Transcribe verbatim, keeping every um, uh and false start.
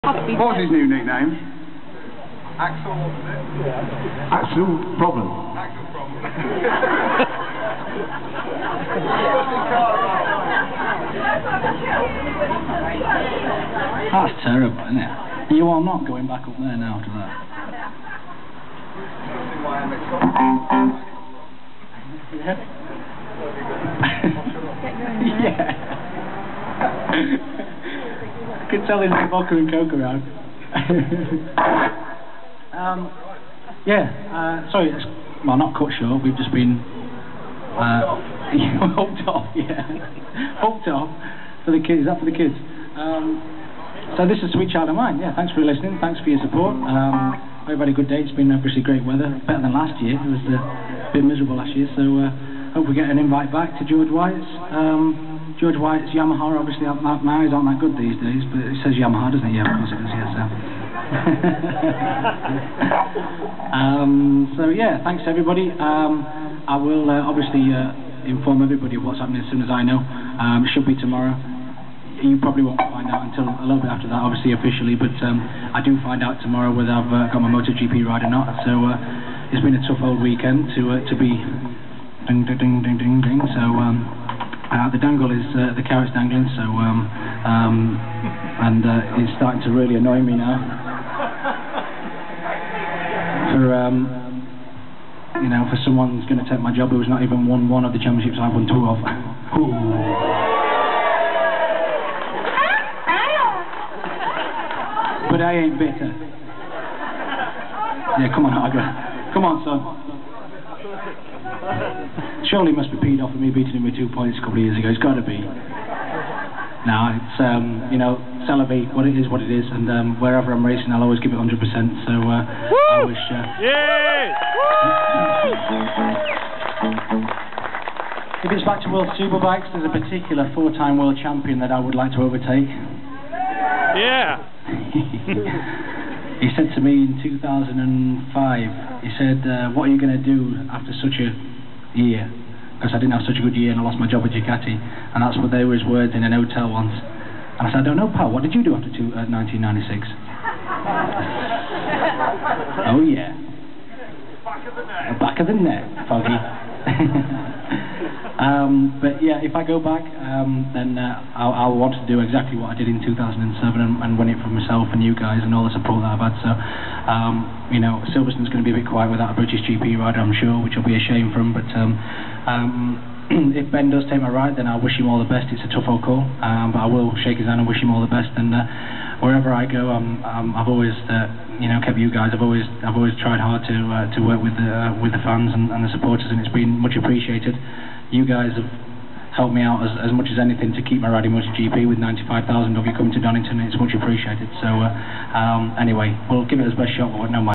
What's his new nickname? Axel, wasn't it? Yeah. Axel Problem. Axel Problem. That's terrible, isn't it? You are not going back up there now after that. Yeah. I could tell there's vodka and coke around. um, yeah, uh, sorry, it's, well, not cut short, we've just been uh, hooked off, yeah. Hooked off for the kids, is that for the kids? Um, so this is Sweet Child of Mine, yeah, thanks for listening, thanks for your support. Um, we've had a good day, it's been obviously great weather, better than last year, it was uh, a bit miserable last year, so uh, hope we get an invite back to George White's. Um, George White's Yamaha, obviously, Maoris aren't that good these days, but it says Yamaha, doesn't it? Yeah, of course it does, yeah, so. um, so, yeah, thanks everybody. Um, I will uh, obviously uh, inform everybody of what's happening as soon as I know. Um, it should be tomorrow. You probably won't find out until a little bit after that, obviously, officially, but um, I do find out tomorrow whether I've uh, got my MotoGP ride or not, so uh, it's been a tough old weekend to, uh, to be ding, ding, ding, ding, ding, ding, so... Um, Uh, the dangle is, uh, the carrot's dangling, so, um, um, and uh, it's starting to really annoy me now. For, um, you know, for someone who's going to take my job who's not even won one of the championships I've won two of. But I ain't bitter. Yeah, come on, Harger. Come on, son. Surely must be peed off of me beating him with two points a couple of years ago. It's got to be. No, it's, um, you know, Celebi, what it is, what it is, and um, wherever I'm racing, I'll always give it one hundred percent, so uh, I wish... Uh, yeah! If it's back to World Superbikes, there's a particular four-time world champion that I would like to overtake. Yeah! He said to me in two thousand five, he said, uh, what are you going to do after such a year? Because I didn't have such a good year and I lost my job at Ducati, and that's what they were his words in an hotel once. And I said, I don't know, pal, what did you do after two, uh, nineteen ninety-six? Oh yeah. Back of the net. The back of the net, Foggy. um, but yeah, if I go back, um, then uh, I'll, I'll want to do exactly what I did in two thousand seven and, and win it for myself and you guys and all the support that I've had. So, um, you know, Silverstone's going to be a bit quiet without a British G P rider, I'm sure, which will be a shame for him. But um, um, if Ben does take my ride, then I wish him all the best. It's a tough old call, um, but I will shake his hand and wish him all the best. And uh, wherever I go, um, um, I've always, uh, you know, kept you guys. I've always, I've always tried hard to uh, to work with the uh, with the fans and, and the supporters, and it's been much appreciated. You guys have helped me out as, as much as anything to keep my riding MotoGP with ninety-five thousand of you coming to Donington. It's much appreciated. So uh, um, anyway, we'll give it as best shot. But no.